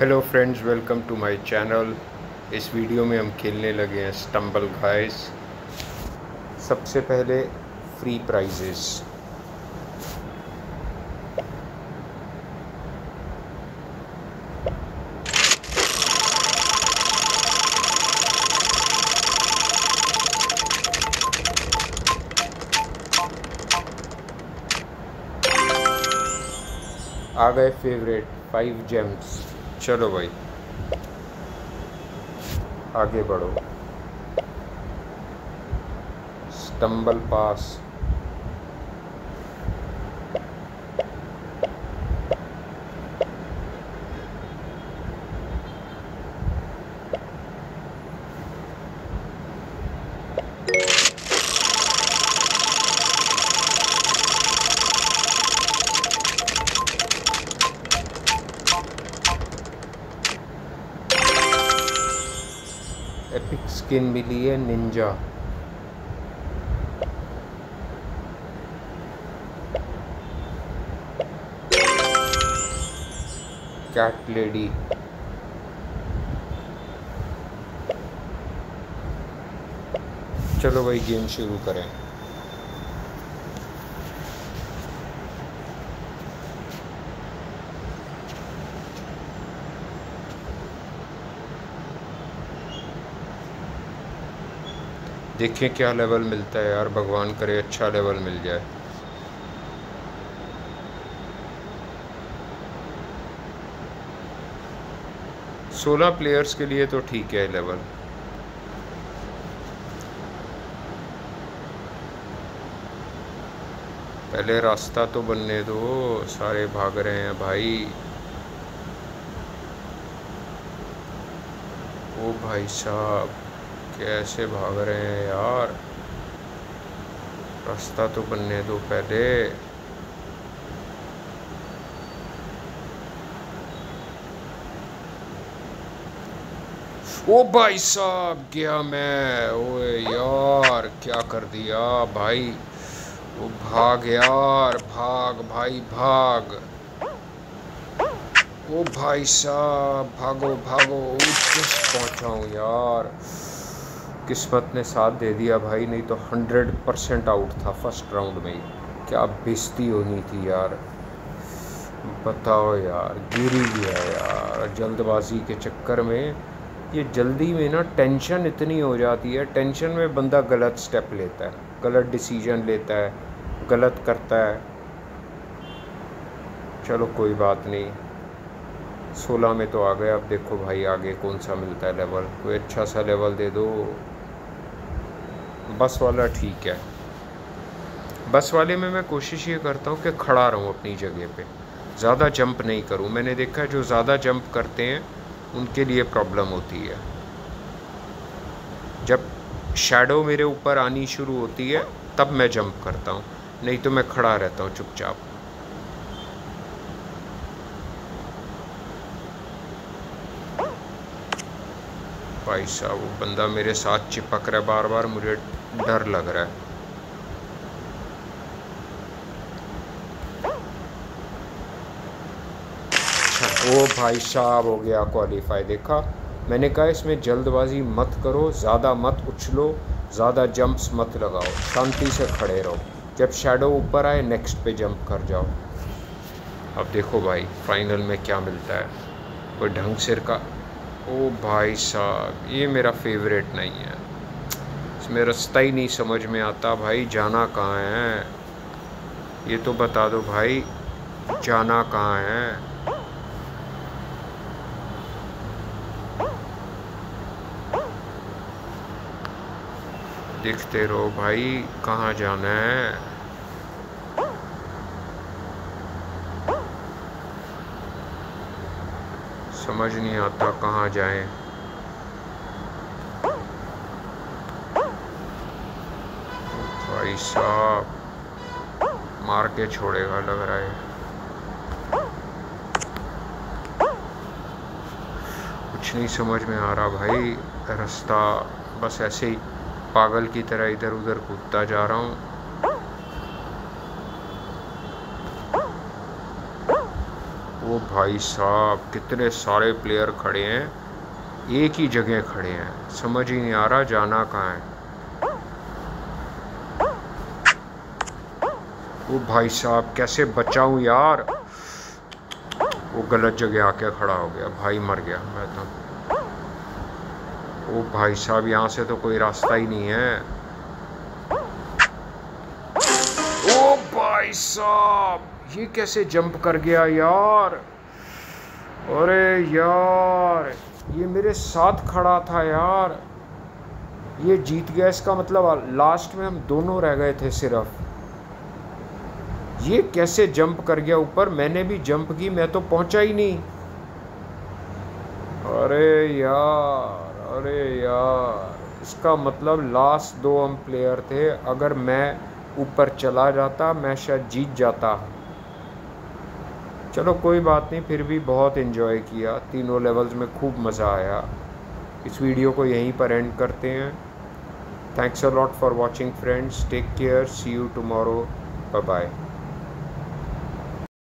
Hello friends, welcome to my channel. इस video में हम खेलने लगे हैं स्टम्बल गाइस। सबसे पहले फ्री प्राइजेस। आ गए फेवरेट 5 जेम्स। चलो भाई आगे बढ़ो। Stumble pass. एपिक स्किन मिली है निंजा। Cat lady. चलो भाई गेम शुरू करें। देखिए क्या लेवल मिलता है यार, भगवान करे अच्छा लेवल मिल जाए। सोलह प्लेयर्स के लिए तो ठीक है लेवल। पहले रास्ता तो बनने दो, सारे भाग रहे हैं भाई। ओ भाई साहब कैसे भाग रहे हैं यार, रास्ता तो बनने दो पहले। ओ भाई साहब गया मैं। ओए यार क्या कर दिया भाई। वो भाग यार, भाग भाई भाग। ओ भाई साहब भागो भागो, जस्ट पहुंचा हूँ यार। किस्मत ने साथ दे दिया भाई, नहीं तो 100% आउट था फर्स्ट राउंड में ही। क्या बेइज्जती होनी थी यार, बताओ यार। गिर ही गया यार जल्दबाजी के चक्कर में। ये जल्दी में ना टेंशन इतनी हो जाती है, टेंशन में बंदा गलत स्टेप लेता है, गलत डिसीजन लेता है, गलत करता है। चलो कोई बात नहीं, 16 में तो आ गए। अब देखो भाई आगे कौन सा मिलता है लेवल, कोई अच्छा सा लेवल दे दो। बस वाला ठीक है। बस वाले में मैं कोशिश ये करता हूँ कि खड़ा रहूँ अपनी जगह पे, ज़्यादा जंप नहीं करूँ। मैंने देखा है जो ज़्यादा जंप करते हैं उनके लिए प्रॉब्लम होती है। जब शैडो मेरे ऊपर आनी शुरू होती है तब मैं जंप करता हूँ, नहीं तो मैं खड़ा रहता हूँ चुपचाप। भाई साहब वो बंदा मेरे साथ चिपक रहा है बार बार, मुझे डर लग रहा है। ओ भाई साहब हो गया क्वालिफाई। देखा मैंने कहा इसमें जल्दबाजी मत करो, ज़्यादा मत उछलो, ज़्यादा जंप्स मत लगाओ, शांति से खड़े रहो। जब शैडो ऊपर आए नेक्स्ट पे जंप कर जाओ। अब देखो भाई फाइनल में क्या मिलता है, कोई ढंग सिर का। ओ भाई साहब ये मेरा फेवरेट नहीं है, इसमें रास्ता ही नहीं समझ में आता भाई। जाना कहाँ है ये तो बता दो भाई, जाना कहाँ है। देखते रहो भाई कहाँ जाना है। समझ नहीं आता कहाँ जाएं। भाई साहब मार के छोड़ेगा लग रहा है। कुछ नहीं समझ में आ रहा भाई रास्ता, बस ऐसे ही पागल की तरह इधर उधर कूदता जा रहा हूँ। ओ भाई साहब, कितने सारे प्लेयर खड़े हैं, एक ही जगह खड़े हैं, समझ ही नहीं आ रहा जाना कहाँ है। ओ भाई साहब, कैसे बचाऊं यार, वो गलत जगह आके खड़ा हो गया भाई, मर गया मैं तो। ओ भाई साहब, यहाँ से तो कोई रास्ता ही नहीं है। ओ भाई साहब, ये कैसे जंप कर गया यार, अरे यार, ये मेरे साथ खड़ा था यार, ये जीत गया, इसका मतलब लास्ट में हम दोनों रह गए थे सिर्फ। ये कैसे जंप कर गया ऊपर, मैंने भी जंप की, मैं तो पहुंचा ही नहीं। अरे यार, अरे यार, इसका मतलब लास्ट दो हम प्लेयर थे, अगर मैं ऊपर चला जाता मैं शायद जीत जाता। चलो कोई बात नहीं, फिर भी बहुत इन्जॉय किया, तीनों लेवल्स में खूब मज़ा आया। इस वीडियो को यहीं पर एंड करते हैं। Thanks a lot for watching friends, take care, see you tomorrow, bye bye.